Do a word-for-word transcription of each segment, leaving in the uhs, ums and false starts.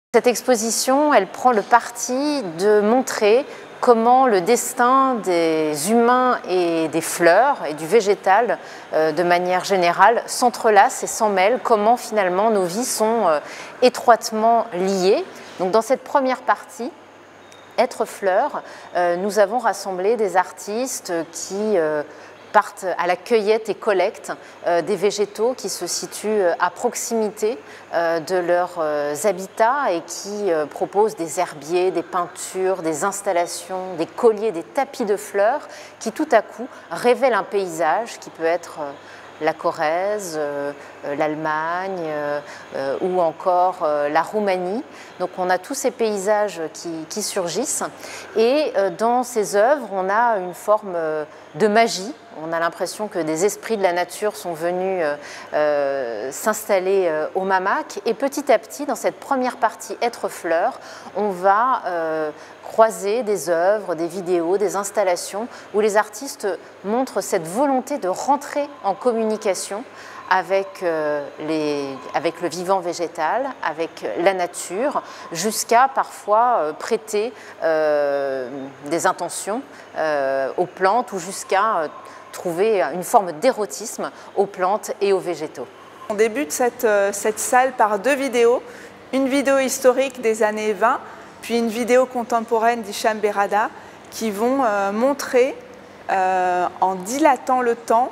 Cette exposition, elle prend le parti de montrer comment le destin des humains et des fleurs et du végétal, euh, de manière générale, s'entrelace et s'en mêle, comment finalement nos vies sont euh, étroitement liées. Donc dans cette première partie, Être fleur, euh, nous avons rassemblé des artistes qui euh, partent à la cueillette et collectent euh, des végétaux qui se situent à proximité euh, de leurs euh, habitats et qui euh, proposent des herbiers, des peintures, des installations, des colliers, des tapis de fleurs qui tout à coup révèlent un paysage qui peut être euh, la Corrèze, euh, l'Allemagne euh, euh, ou encore euh, la Roumanie. Donc on a tous ces paysages qui, qui surgissent et euh, dans ces œuvres on a une forme euh, de magie. On a l'impression que des esprits de la nature sont venus euh, euh, s'installer euh, au Mamac et petit à petit dans cette première partie Être fleur, on va euh, croiser des œuvres, des vidéos, des installations où les artistes montrent cette volonté de rentrer en communication avec, euh, les, avec le vivant végétal, avec la nature, jusqu'à parfois euh, prêter euh, des intentions euh, aux plantes ou jusqu'à euh, trouver une forme d'érotisme aux plantes et aux végétaux. On débute cette, cette salle par deux vidéos, une vidéo historique des années vingt, puis une vidéo contemporaine d'Hicham Berrada, qui vont euh, montrer, euh, en dilatant le temps,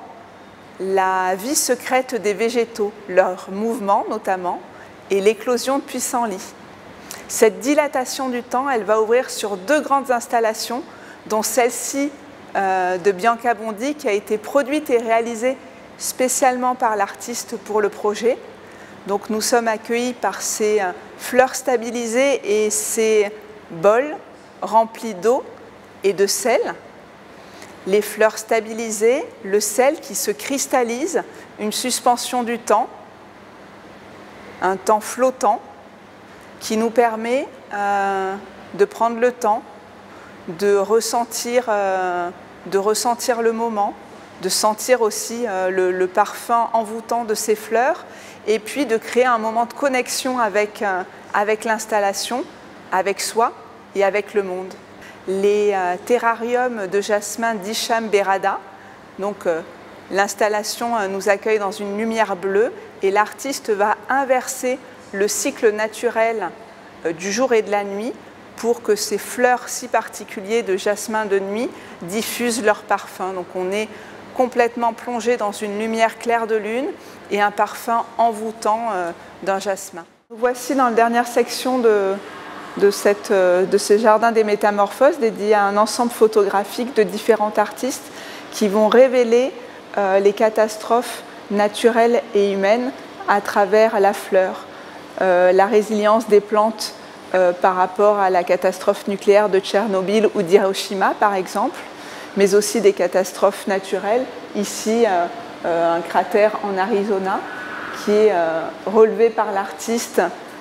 la vie secrète des végétaux, leurs mouvements notamment, et l'éclosion de pissenlits. Cette dilatation du temps, elle va ouvrir sur deux grandes installations, dont celle-ci euh, de Bianca Bondi, qui a été produite et réalisée spécialement par l'artiste pour le projet. Donc nous sommes accueillis par ces euh, fleurs stabilisées et ces bols remplis d'eau et de sel. Les fleurs stabilisées, le sel qui se cristallise, une suspension du temps, un temps flottant qui nous permet euh, de prendre le temps, de ressentir, euh, de ressentir le moment, de sentir aussi euh, le, le parfum envoûtant de ces fleurs et puis de créer un moment de connexion avec, euh, avec l'installation, avec soi et avec le monde. Les euh, terrariums de jasmin d'Hicham Berrada, donc euh, l'installation euh, nous accueille dans une lumière bleue et l'artiste va inverser le cycle naturel euh, du jour et de la nuit pour que ces fleurs si particulières de jasmin de nuit diffusent leur parfum. Donc on est complètement plongé dans une lumière claire de lune et un parfum envoûtant euh, d'un jasmin. Nous voici dans la dernière section de, de, cette, euh, de ces jardins des métamorphoses dédiés à un ensemble photographique de différents artistes qui vont révéler euh, les catastrophes naturelles et humaines à travers la fleur, euh, la résilience des plantes euh, par rapport à la catastrophe nucléaire de Tchernobyl ou d'Hiroshima par exemple, mais aussi des catastrophes naturelles. Ici, euh, euh, un cratère en Arizona qui est euh, relevé par l'artiste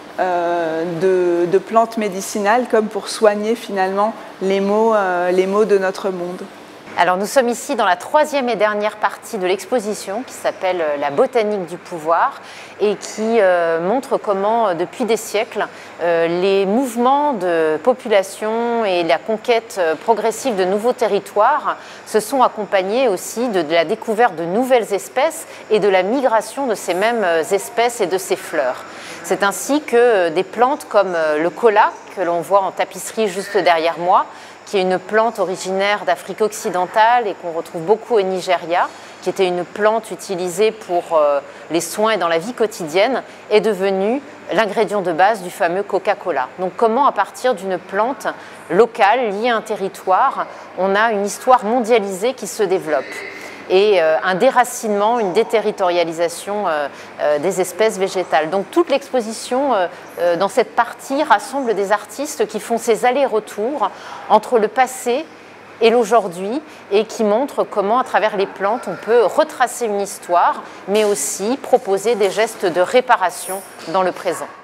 euh, de, de plantes médicinales comme pour soigner finalement les maux, euh, les maux de notre monde. Alors nous sommes ici dans la troisième et dernière partie de l'exposition qui s'appelle La botanique du pouvoir et qui euh, montre comment euh, depuis des siècles euh, les mouvements de population et la conquête euh, progressive de nouveaux territoires se sont accompagnés aussi de, de la découverte de nouvelles espèces et de la migration de ces mêmes espèces et de ces fleurs. C'est ainsi que euh, des plantes comme euh, le kola que l'on voit en tapisserie juste derrière moi, qui est une plante originaire d'Afrique occidentale et qu'on retrouve beaucoup au Nigeria, qui était une plante utilisée pour euh, les soins et dans la vie quotidienne, est devenue l'ingrédient de base du fameux Coca-Cola. Donc comment, à partir d'une plante locale liée à un territoire, on a une histoire mondialisée qui se développe et euh, un déracinement, une déterritorialisation euh, euh, des espèces végétales. Donc toute l'exposition euh, euh, dans cette partie rassemble des artistes qui font ces allers-retours entre le passé et l'aujourd'hui et qui montrent comment à travers les plantes on peut retracer une histoire mais aussi proposer des gestes de réparation dans le présent.